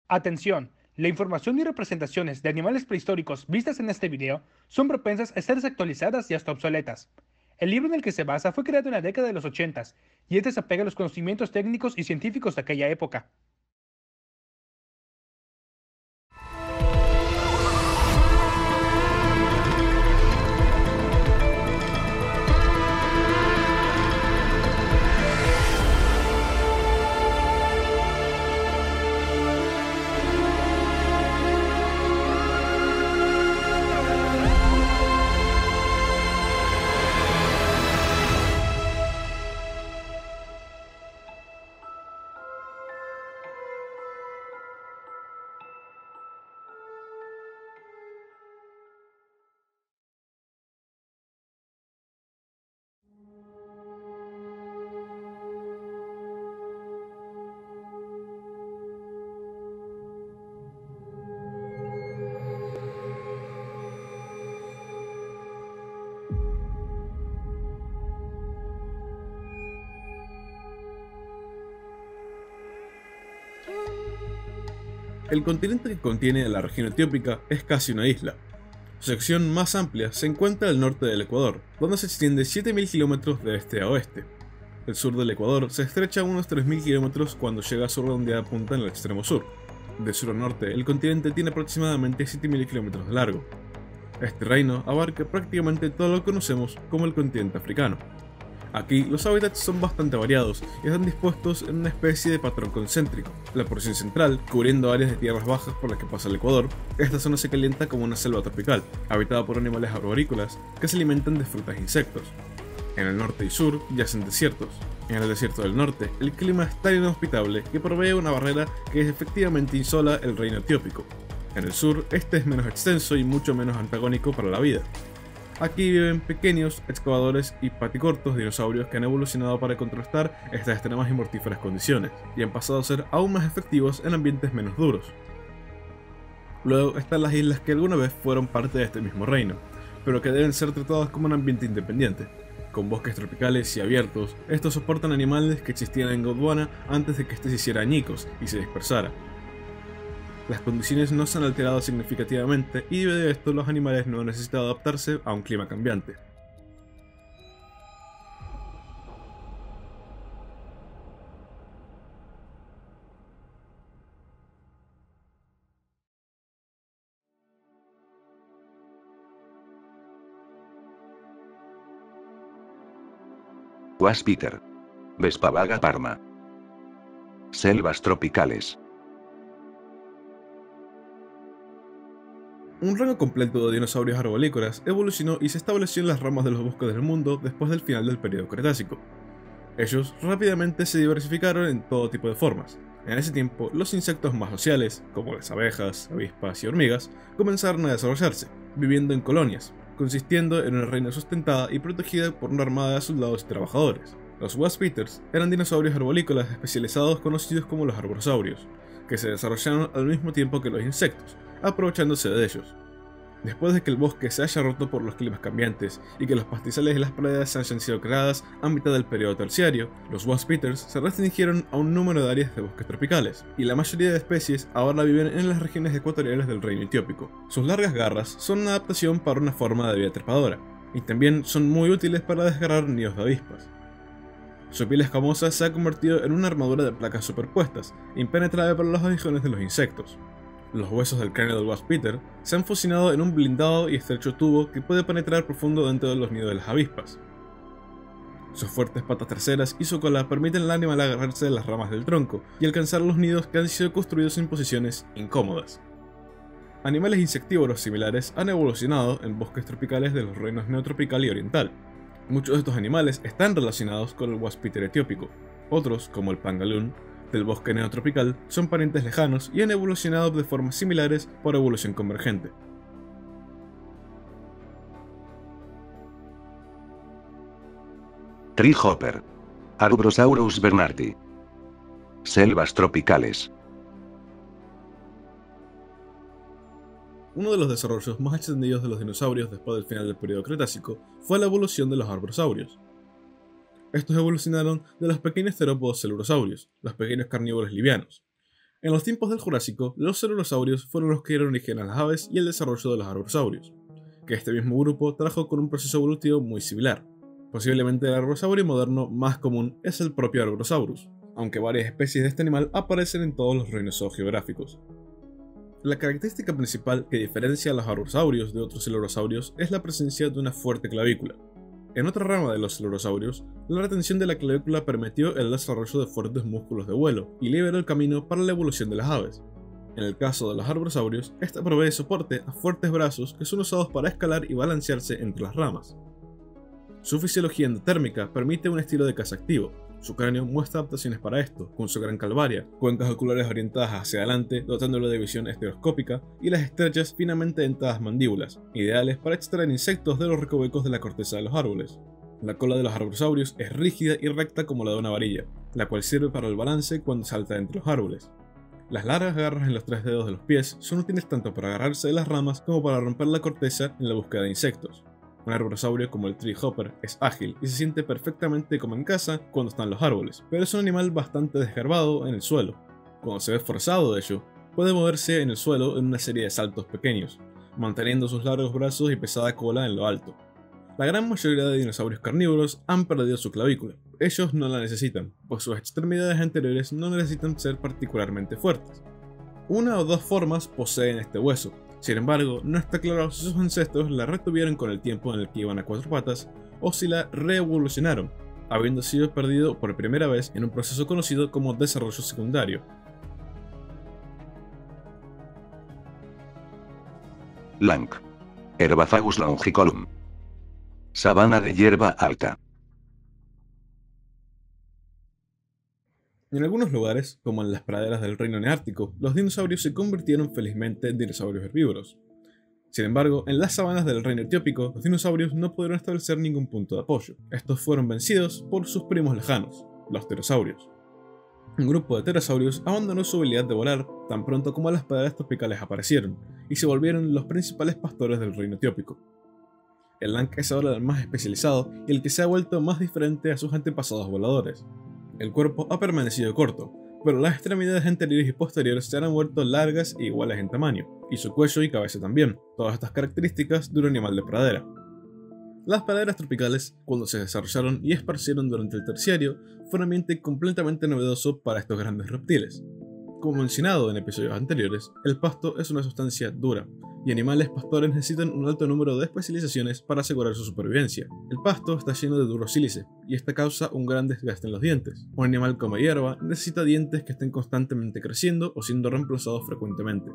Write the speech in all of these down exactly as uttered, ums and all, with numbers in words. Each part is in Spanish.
Atención, la información y representaciones de animales prehistóricos vistas en este video son propensas a ser desactualizadas y hasta obsoletas. El libro en el que se basa fue creado en la década de los ochentas y este se apega a los conocimientos técnicos y científicos de aquella época. El continente que contiene a la región etiópica es casi una isla. Su sección más amplia se encuentra al norte del Ecuador, donde se extiende siete mil kilómetros de este a oeste. El sur del Ecuador se estrecha a unos tres mil kilómetros cuando llega a su redondeada punta en el extremo sur. De sur a norte, el continente tiene aproximadamente siete mil kilómetros de largo. Este reino abarca prácticamente todo lo que conocemos como el continente africano. Aquí los hábitats son bastante variados y están dispuestos en una especie de patrón concéntrico. La porción central, cubriendo áreas de tierras bajas por las que pasa el Ecuador, esta zona se calienta como una selva tropical, habitada por animales arborícolas que se alimentan de frutas e insectos. En el norte y sur yacen desiertos. En el desierto del norte, el clima es tan inhospitable que provee una barrera que efectivamente insola el reino etiópico. En el sur, este es menos extenso y mucho menos antagónico para la vida. Aquí viven pequeños, excavadores y paticortos dinosaurios que han evolucionado para contrastar estas extremas y mortíferas condiciones, y han pasado a ser aún más efectivos en ambientes menos duros. Luego están las islas que alguna vez fueron parte de este mismo reino, pero que deben ser tratadas como un ambiente independiente. Con bosques tropicales y abiertos, estos soportan animales que existían en Gondwana antes de que éste se hiciera añicos y se dispersara. Las condiciones no se han alterado significativamente y debido a esto los animales no han necesitado adaptarse a un clima cambiante. Waspiter. Vespavaga parma. Selvas tropicales. Un rango completo de dinosaurios arborícolas evolucionó y se estableció en las ramas de los bosques del mundo después del final del período Cretácico. Ellos rápidamente se diversificaron en todo tipo de formas. En ese tiempo, los insectos más sociales, como las abejas, avispas y hormigas, comenzaron a desarrollarse, viviendo en colonias, consistiendo en una reina sustentada y protegida por una armada de soldados y trabajadores. Los Waspiters eran dinosaurios arborícolas especializados conocidos como los arborosaurios, que se desarrollaron al mismo tiempo que los insectos, aprovechándose de ellos. Después de que el bosque se haya roto por los climas cambiantes y que los pastizales y las praderas hayan sido creadas a mitad del periodo terciario, los Waspiters se restringieron a un número de áreas de bosques tropicales, y la mayoría de especies ahora viven en las regiones ecuatoriales del reino etiópico. Sus largas garras son una adaptación para una forma de vida trepadora, y también son muy útiles para desgarrar nidos de avispas. Su piel escamosa se ha convertido en una armadura de placas superpuestas, impenetrable para los aguijones de los insectos. Los huesos del cráneo del Waspiter se han fusionado en un blindado y estrecho tubo que puede penetrar profundo dentro de los nidos de las avispas. Sus fuertes patas traseras y su cola permiten al animal agarrarse de las ramas del tronco y alcanzar los nidos que han sido construidos en posiciones incómodas. Animales insectívoros similares han evolucionado en bosques tropicales de los reinos neotropical y oriental. Muchos de estos animales están relacionados con el Waspiter etiópico. Otros, como el pangolín del bosque neotropical, son parientes lejanos y han evolucionado de formas similares por evolución convergente. Treehopper. Arborosaurus bernardi. Selvas tropicales. Uno de los desarrollos más extendidos de los dinosaurios después del final del período Cretácico fue la evolución de los arborosaurios. Estos evolucionaron de los pequeños terópodos celurosaurios, los pequeños carnívoros livianos. En los tiempos del Jurásico, los celurosaurios fueron los que dieron origen a las aves y el desarrollo de los arborosaurios, que este mismo grupo trajo con un proceso evolutivo muy similar. Posiblemente el arbosaurio moderno más común es el propio Arborosaurus, aunque varias especies de este animal aparecen en todos los reinos zoogeográficos. La característica principal que diferencia a los arborosaurios de otros celurosaurios es la presencia de una fuerte clavícula. En otra rama de los celurosaurios, la retención de la clavícula permitió el desarrollo de fuertes músculos de vuelo y liberó el camino para la evolución de las aves. En el caso de los arborosaurios, esta provee soporte a fuertes brazos que son usados para escalar y balancearse entre las ramas. Su fisiología endotérmica permite un estilo de caza activo. Su cráneo muestra adaptaciones para esto, con su gran calvaria, cuencas oculares orientadas hacia adelante dotándolo de visión estereoscópica y las estrechas finamente dentadas mandíbulas, ideales para extraer insectos de los recovecos de la corteza de los árboles. La cola de los arborosaurios es rígida y recta como la de una varilla, la cual sirve para el balance cuando salta entre los árboles. Las largas garras en los tres dedos de los pies son útiles tanto para agarrarse de las ramas como para romper la corteza en la búsqueda de insectos. Un arborosaurio como el treehopper es ágil y se siente perfectamente como en casa cuando está en los árboles, pero es un animal bastante desgarbado en el suelo. Cuando se ve forzado de ello, puede moverse en el suelo en una serie de saltos pequeños, manteniendo sus largos brazos y pesada cola en lo alto. La gran mayoría de dinosaurios carnívoros han perdido su clavícula. Ellos no la necesitan, pues sus extremidades anteriores no necesitan ser particularmente fuertes. Una o dos formas poseen este hueso. Sin embargo, no está claro si sus ancestros la retuvieron con el tiempo en el que iban a cuatro patas o si la reevolucionaron, habiendo sido perdido por primera vez en un proceso conocido como desarrollo secundario. Lank. Herbafagus longicolum. Sabana de hierba alta. En algunos lugares, como en las praderas del reino neártico, los dinosaurios se convirtieron felizmente en dinosaurios herbívoros. Sin embargo, en las sabanas del reino etiópico, los dinosaurios no pudieron establecer ningún punto de apoyo. Estos fueron vencidos por sus primos lejanos, los pterosaurios. Un grupo de pterosaurios abandonó su habilidad de volar tan pronto como las praderas tropicales aparecieron, y se volvieron los principales pastores del reino etiópico. El Lank es ahora el más especializado y el que se ha vuelto más diferente a sus antepasados voladores. El cuerpo ha permanecido corto, pero las extremidades anteriores y posteriores se han vuelto largas e iguales en tamaño, y su cuello y cabeza también, todas estas características de un animal de pradera. Las praderas tropicales, cuando se desarrollaron y esparcieron durante el Terciario, fue un ambiente completamente novedoso para estos grandes reptiles. Como mencionado en episodios anteriores, el pasto es una sustancia dura, y animales pastores necesitan un alto número de especializaciones para asegurar su supervivencia. El pasto está lleno de duro sílice, y esta causa un gran desgaste en los dientes. Un animal como hierba necesita dientes que estén constantemente creciendo o siendo reemplazados frecuentemente.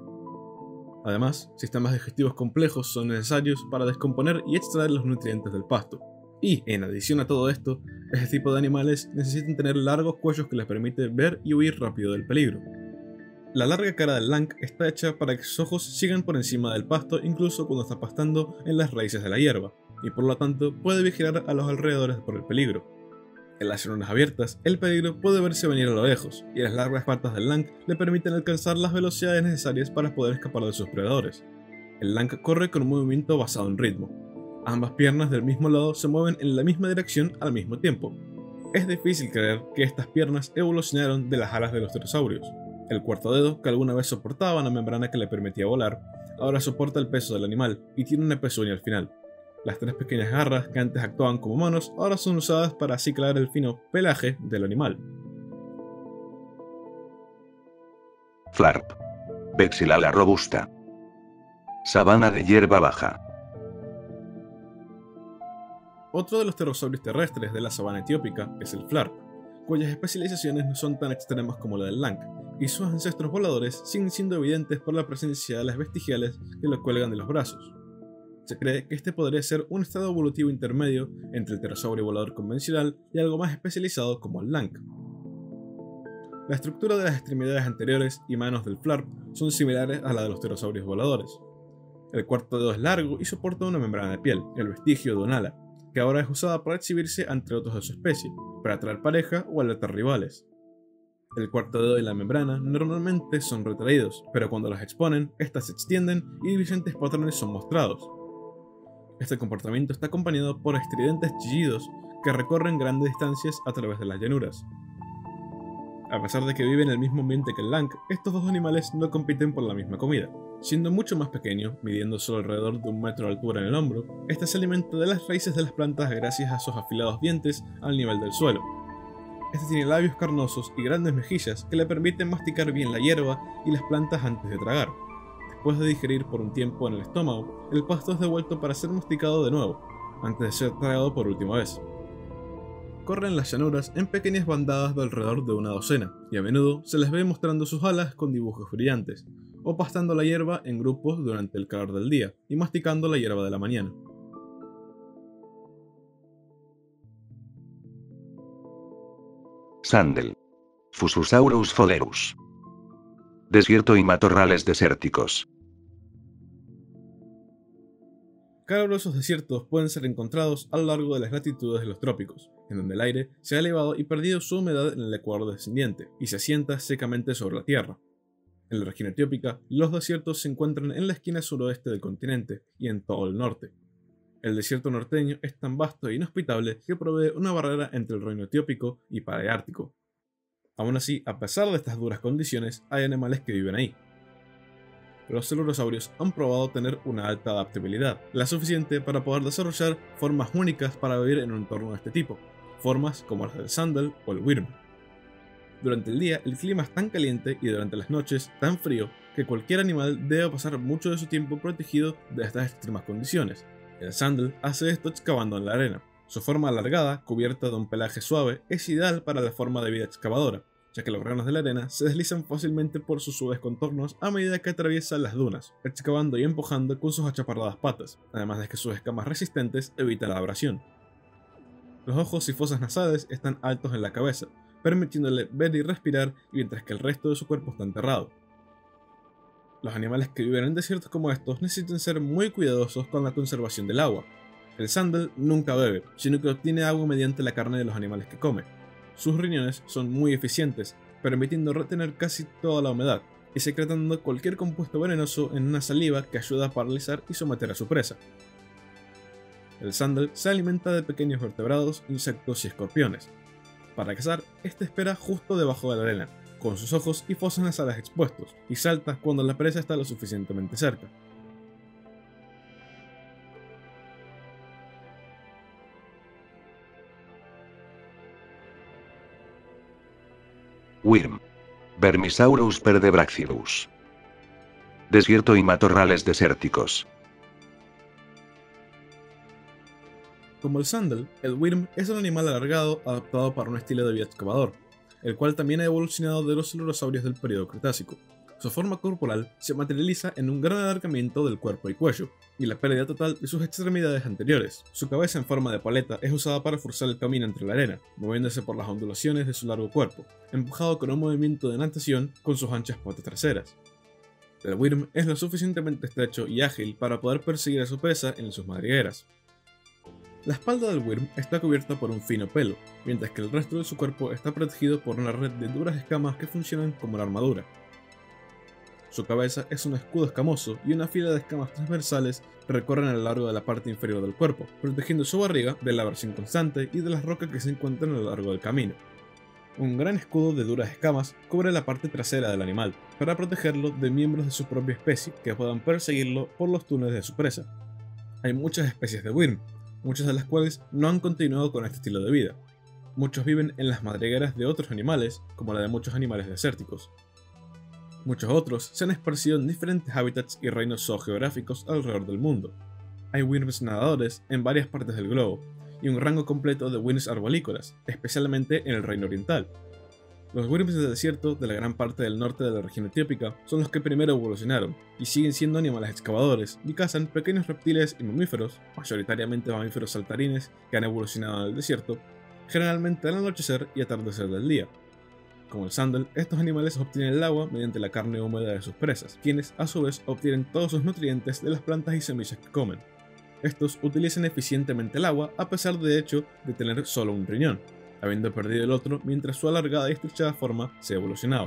Además, sistemas digestivos complejos son necesarios para descomponer y extraer los nutrientes del pasto. Y, en adición a todo esto, este tipo de animales necesitan tener largos cuellos que les permiten ver y huir rápido del peligro. La larga cara del Lank está hecha para que sus ojos sigan por encima del pasto incluso cuando está pastando en las raíces de la hierba, y por lo tanto puede vigilar a los alrededores por el peligro. En las llanuras abiertas, el peligro puede verse venir a lo lejos, y las largas patas del Lank le permiten alcanzar las velocidades necesarias para poder escapar de sus predadores. El Lank corre con un movimiento basado en ritmo. Ambas piernas del mismo lado se mueven en la misma dirección al mismo tiempo. Es difícil creer que estas piernas evolucionaron de las alas de los pterosaurios. El cuarto dedo, que alguna vez soportaba una membrana que le permitía volar, ahora soporta el peso del animal y tiene una pezuña al final. Las tres pequeñas garras que antes actuaban como manos ahora son usadas para aciclar el fino pelaje del animal. Flarp. Vexilala robusta. Sabana de hierba baja. Otro de los pterosaurios terrestres de la sabana etiópica es el Flarp, cuyas especializaciones no son tan extremas como la del Lank, y sus ancestros voladores siguen siendo evidentes por la presencia de las vestigiales que lo cuelgan de los brazos. Se cree que este podría ser un estado evolutivo intermedio entre el pterosaurio volador convencional y algo más especializado como el Lank. La estructura de las extremidades anteriores y manos del Flarp son similares a la de los pterosaurios voladores. El cuarto dedo es largo y soporta una membrana de piel, el vestigio de un ala, que ahora es usada para exhibirse ante otros de su especie, para atraer pareja o alertar rivales. El cuarto dedo y la membrana normalmente son retraídos, pero cuando los exponen, estas se extienden y diferentes patrones son mostrados. Este comportamiento está acompañado por estridentes chillidos que recorren grandes distancias a través de las llanuras. A pesar de que viven en el mismo ambiente que el lank, estos dos animales no compiten por la misma comida. Siendo mucho más pequeño, midiendo solo alrededor de un metro de altura en el hombro, este se alimenta de las raíces de las plantas gracias a sus afilados dientes al nivel del suelo. Este tiene labios carnosos y grandes mejillas que le permiten masticar bien la hierba y las plantas antes de tragar. Después de digerir por un tiempo en el estómago, el pasto es devuelto para ser masticado de nuevo, antes de ser tragado por última vez. Corren las llanuras en pequeñas bandadas de alrededor de una docena, y a menudo se les ve mostrando sus alas con dibujos brillantes, o pastando la hierba en grupos durante el calor del día, y masticando la hierba de la mañana. Sandel. Fususaurus foderus. Desierto y matorrales desérticos. Calurosos desiertos pueden ser encontrados a lo largo de las latitudes de los trópicos, en donde el aire se ha elevado y perdido su humedad en el ecuador descendiente, y se asienta secamente sobre la tierra. En la región etiópica, los desiertos se encuentran en la esquina suroeste del continente y en todo el norte. El desierto norteño es tan vasto e inhospitable que provee una barrera entre el reino etiópico y paleártico. Aún así, a pesar de estas duras condiciones, hay animales que viven ahí. Los celurosaurios han probado tener una alta adaptabilidad, la suficiente para poder desarrollar formas únicas para vivir en un entorno de este tipo, formas como las del sandal o el wyrm. Durante el día el clima es tan caliente y durante las noches tan frío que cualquier animal debe pasar mucho de su tiempo protegido de estas extremas condiciones. El sandal hace esto excavando en la arena. Su forma alargada, cubierta de un pelaje suave, es ideal para la forma de vida excavadora, ya que los granos de la arena se deslizan fácilmente por sus suaves contornos a medida que atraviesa las dunas, excavando y empujando con sus achaparradas patas, además de que sus escamas resistentes evitan la abrasión. Los ojos y fosas nasales están altos en la cabeza, permitiéndole ver y respirar, mientras que el resto de su cuerpo está enterrado. Los animales que viven en desiertos como estos necesitan ser muy cuidadosos con la conservación del agua. El sandal nunca bebe, sino que obtiene agua mediante la carne de los animales que come. Sus riñones son muy eficientes, permitiendo retener casi toda la humedad, y secretando cualquier compuesto venenoso en una saliva que ayuda a paralizar y someter a su presa. El sandal se alimenta de pequeños vertebrados, insectos y escorpiones. Para cazar, este espera justo debajo de la arena, con sus ojos y fosas nasales expuestos, y salta cuando la presa está lo suficientemente cerca. Wyrm. Vermisaurus perdebraxilus. Desierto y matorrales desérticos. Como el sandal, el wyrm es un animal alargado adaptado para un estilo de vida excavador, el cual también ha evolucionado de los celurosaurios del período Cretácico. Su forma corporal se materializa en un gran alargamiento del cuerpo y cuello, y la pérdida total de sus extremidades anteriores. Su cabeza en forma de paleta es usada para forzar el camino entre la arena, moviéndose por las ondulaciones de su largo cuerpo, empujado con un movimiento de natación con sus anchas patas traseras. El wyrm es lo suficientemente estrecho y ágil para poder perseguir a su presa en sus madrigueras. La espalda del wyrm está cubierta por un fino pelo, mientras que el resto de su cuerpo está protegido por una red de duras escamas que funcionan como una armadura. Su cabeza es un escudo escamoso y una fila de escamas transversales recorren a lo largo de la parte inferior del cuerpo, protegiendo su barriga de la abrasión constante y de las rocas que se encuentran a lo largo del camino. Un gran escudo de duras escamas cubre la parte trasera del animal, para protegerlo de miembros de su propia especie que puedan perseguirlo por los túneles de su presa. Hay muchas especies de wyrm, muchas de las cuales no han continuado con este estilo de vida. Muchos viven en las madrigueras de otros animales, como la de muchos animales desérticos. Muchos otros se han esparcido en diferentes hábitats y reinos zoogeográficos alrededor del mundo. Hay wyrms nadadores en varias partes del globo, y un rango completo de wyrms arborícolas, especialmente en el reino oriental. Los wyrms del desierto de la gran parte del norte de la región etiópica son los que primero evolucionaron, y siguen siendo animales excavadores, y cazan pequeños reptiles y mamíferos, mayoritariamente mamíferos saltarines que han evolucionado en el desierto, generalmente al anochecer y atardecer del día. Como el sandal, estos animales obtienen el agua mediante la carne húmeda de sus presas, quienes a su vez obtienen todos sus nutrientes de las plantas y semillas que comen. Estos utilizan eficientemente el agua a pesar de hecho de tener solo un riñón, habiendo perdido el otro mientras su alargada y estrechada forma se evolucionaba.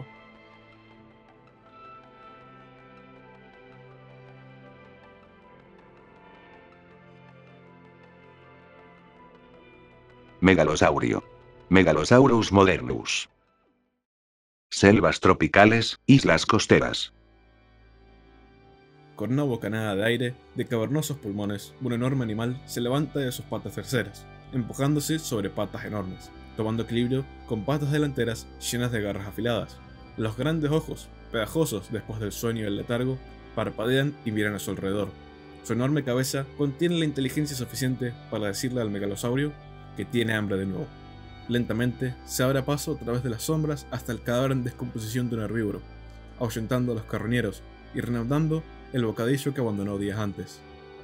Megalosaurio. Megalosaurus modernus. selvas tropicales, islas costeras. Con una bocanada de aire, de cavernosos pulmones, un enorme animal se levanta de sus patas traseras, empujándose sobre patas enormes, tomando equilibrio con patas delanteras llenas de garras afiladas. Los grandes ojos, pegajosos después del sueño y el letargo, parpadean y miran a su alrededor. Su enorme cabeza contiene la inteligencia suficiente para decirle al megalosaurio que tiene hambre de nuevo. Lentamente se abre paso a través de las sombras hasta el cadáver en descomposición de un herbívoro, ahuyentando a los carroñeros y reanudando el bocadillo que abandonó días antes.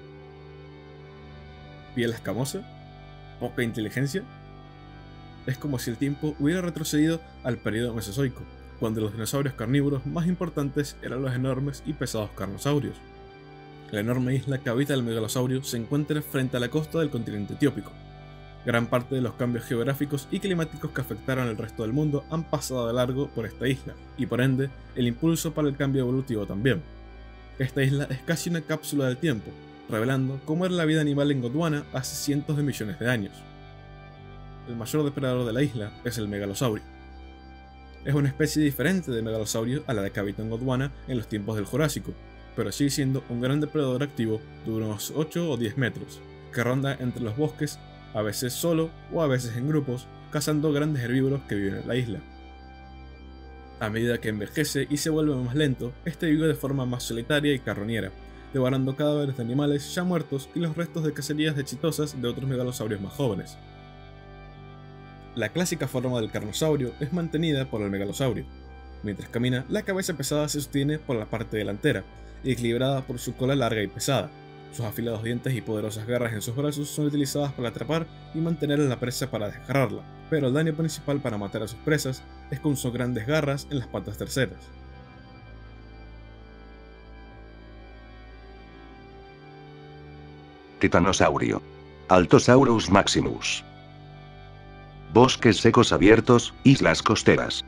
¿Piel escamosa? ¿Poca inteligencia? Es como si el tiempo hubiera retrocedido al periodo mesozoico, cuando los dinosaurios carnívoros más importantes eran los enormes y pesados carnosaurios. La enorme isla que habita el megalosaurio se encuentra frente a la costa del continente etiópico. Gran parte de los cambios geográficos y climáticos que afectaron al resto del mundo han pasado de largo por esta isla, y por ende, el impulso para el cambio evolutivo también. Esta isla es casi una cápsula del tiempo, revelando cómo era la vida animal en Gondwana hace cientos de millones de años. El mayor depredador de la isla es el megalosaurio. Es una especie diferente de megalosaurio a la que habita en Gondwana en los tiempos del Jurásico, pero sigue siendo un gran depredador activo de unos ocho o diez metros, que ronda entre los bosques, a veces solo o a veces en grupos, cazando grandes herbívoros que viven en la isla. A medida que envejece y se vuelve más lento, este vive de forma más solitaria y carroñera, devorando cadáveres de animales ya muertos y los restos de cacerías exitosas de otros megalosaurios más jóvenes. La clásica forma del carnosaurio es mantenida por el megalosaurio. Mientras camina, la cabeza pesada se sostiene por la parte delantera, equilibrada por su cola larga y pesada. Sus afilados dientes y poderosas garras en sus brazos son utilizadas para atrapar y mantener a la presa para desgarrarla, pero el daño principal para matar a sus presas es con sus grandes garras en las patas traseras. Titanosaurio. Altosaurus maximus. Bosques secos abiertos, islas costeras.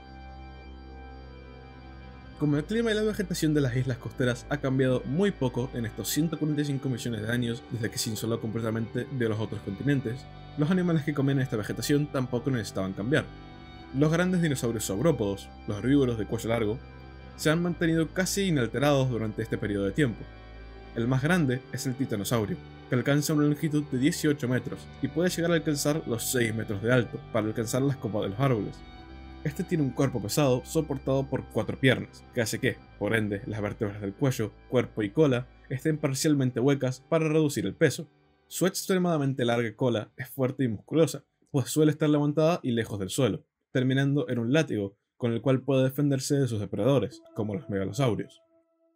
Como el clima y la vegetación de las islas costeras ha cambiado muy poco en estos ciento cuarenta y cinco millones de años desde que se insoló completamente de los otros continentes, los animales que comen esta vegetación tampoco necesitaban cambiar. Los grandes dinosaurios saurópodos, los herbívoros de cuello largo, se han mantenido casi inalterados durante este periodo de tiempo. El más grande es el titanosaurio, que alcanza una longitud de dieciocho metros y puede llegar a alcanzar los seis metros de alto para alcanzar las copas de los árboles. Este tiene un cuerpo pesado soportado por cuatro piernas, que hace que, por ende, las vértebras del cuello, cuerpo y cola estén parcialmente huecas para reducir el peso. Su extremadamente larga cola es fuerte y musculosa, pues suele estar levantada y lejos del suelo, terminando en un látigo con el cual puede defenderse de sus depredadores, como los megalosaurios.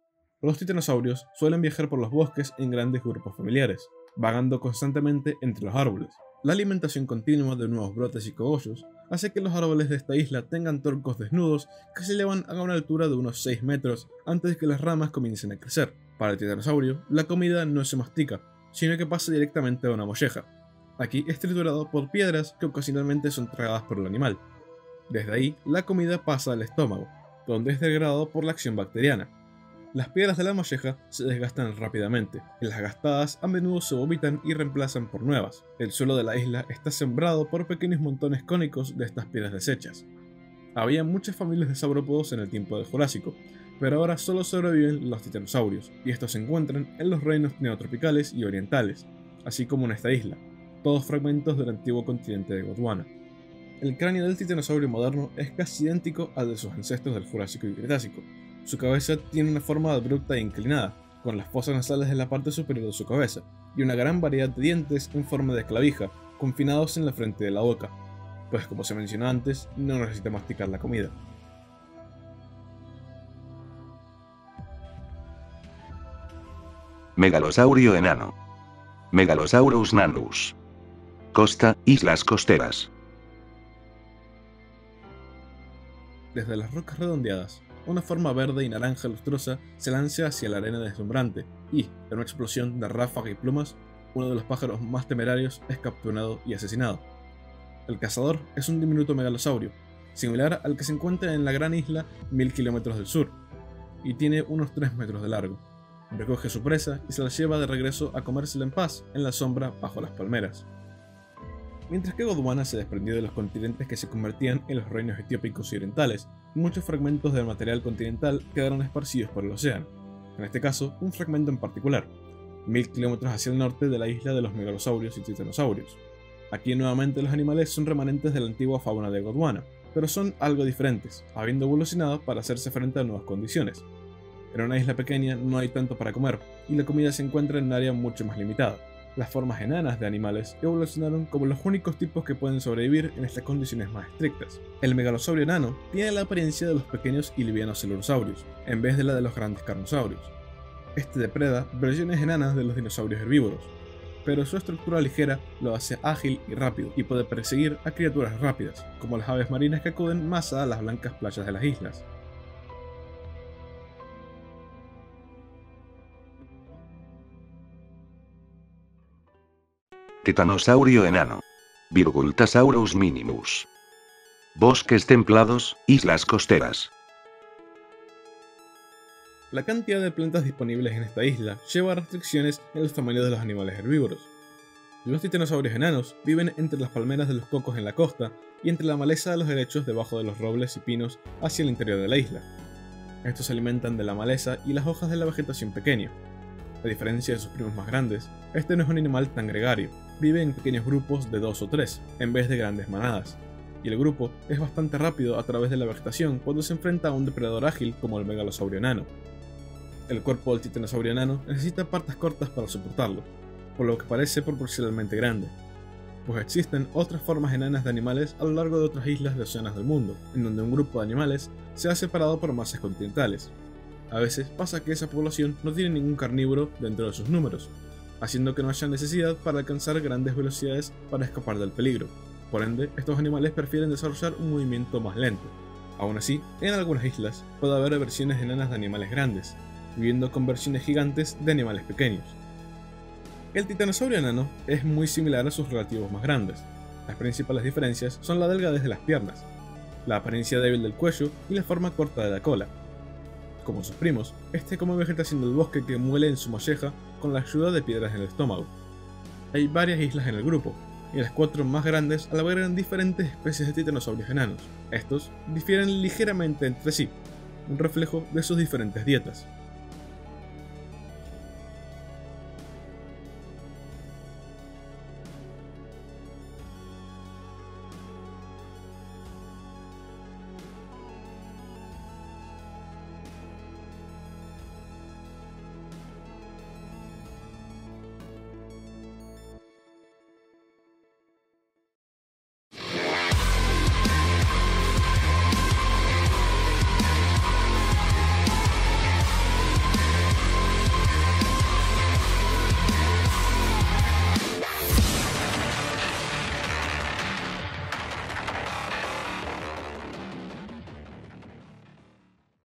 Los titanosaurios suelen viajar por los bosques en grandes grupos familiares, vagando constantemente entre los árboles. La alimentación continua de nuevos brotes y cogollos hace que los árboles de esta isla tengan troncos desnudos que se elevan a una altura de unos seis metros antes de que las ramas comiencen a crecer. Para el titanosaurio, la comida no se mastica, sino que pasa directamente a una molleja. Aquí es triturado por piedras que ocasionalmente son tragadas por el animal. Desde ahí, la comida pasa al estómago, donde es degradado por la acción bacteriana. Las piedras de la molleja se desgastan rápidamente, y las gastadas a menudo se vomitan y reemplazan por nuevas. El suelo de la isla está sembrado por pequeños montones cónicos de estas piedras deshechas. Había muchas familias de saurópodos en el tiempo del Jurásico, pero ahora solo sobreviven los titanosaurios, y estos se encuentran en los reinos neotropicales y orientales, así como en esta isla, todos fragmentos del antiguo continente de Gondwana. El cráneo del titanosaurio moderno es casi idéntico al de sus ancestros del Jurásico y Cretácico. Su cabeza tiene una forma abrupta e inclinada, con las fosas nasales en la parte superior de su cabeza, y una gran variedad de dientes en forma de clavija, confinados en la frente de la boca, pues como se mencionó antes, no necesita masticar la comida. Megalosaurio enano. Megalosaurus nanus. Costa, islas costeras. Desde las rocas redondeadas, una forma verde y naranja lustrosa se lanza hacia la arena deslumbrante y, en una explosión de ráfaga y plumas, uno de los pájaros más temerarios es capturado y asesinado. El cazador es un diminuto megalosaurio, similar al que se encuentra en la gran isla mil kilómetros del sur, y tiene unos tres metros de largo. Recoge su presa y se la lleva de regreso a comérsela en paz en la sombra bajo las palmeras. Mientras que Gondwana se desprendió de los continentes que se convertían en los reinos etiópicos y orientales, muchos fragmentos del material continental quedaron esparcidos por el océano, en este caso un fragmento en particular, mil kilómetros hacia el norte de la isla de los megalosaurios y titanosaurios. Aquí nuevamente los animales son remanentes de la antigua fauna de Gondwana, pero son algo diferentes, habiendo evolucionado para hacerse frente a nuevas condiciones. En una isla pequeña no hay tanto para comer, y la comida se encuentra en un área mucho más limitada. Las formas enanas de animales evolucionaron como los únicos tipos que pueden sobrevivir en estas condiciones más estrictas. El megalosaurio enano tiene la apariencia de los pequeños y livianos celurosaurios, en vez de la de los grandes carnosaurios. Este depreda versiones enanas de los dinosaurios herbívoros, pero su estructura ligera lo hace ágil y rápido, y puede perseguir a criaturas rápidas, como las aves marinas que acuden más a las blancas playas de las islas. Titanosaurio enano. Virgultasaurus minimus. Bosques templados, islas costeras. La cantidad de plantas disponibles en esta isla lleva a restricciones en los tamaños de los animales herbívoros. Los titanosaurios enanos viven entre las palmeras de los cocos en la costa y entre la maleza de los helechos debajo de los robles y pinos hacia el interior de la isla. Estos se alimentan de la maleza y las hojas de la vegetación pequeña. A diferencia de sus primos más grandes, este no es un animal tan gregario, vive en pequeños grupos de dos o tres, en vez de grandes manadas, y el grupo es bastante rápido a través de la vegetación cuando se enfrenta a un depredador ágil como el megalosaurio enano. El cuerpo del titanosaurio enano necesita patas cortas para soportarlo, por lo que parece proporcionalmente grande, pues existen otras formas enanas de animales a lo largo de otras islas de océanos del mundo, en donde un grupo de animales se ha separado por masas continentales. A veces pasa que esa población no tiene ningún carnívoro dentro de sus números, haciendo que no haya necesidad para alcanzar grandes velocidades para escapar del peligro. Por ende, estos animales prefieren desarrollar un movimiento más lento. Aún así, en algunas islas puede haber versiones enanas de animales grandes, viviendo con versiones gigantes de animales pequeños. El titanosaurio enano es muy similar a sus relativos más grandes. Las principales diferencias son la delgadez de las piernas, la apariencia débil del cuello y la forma corta de la cola. Como sus primos, este come vegetación del bosque que muele en su molleja con la ayuda de piedras en el estómago. Hay varias islas en el grupo, y las cuatro más grandes albergan diferentes especies de titanosaurios enanos. Estos difieren ligeramente entre sí, un reflejo de sus diferentes dietas.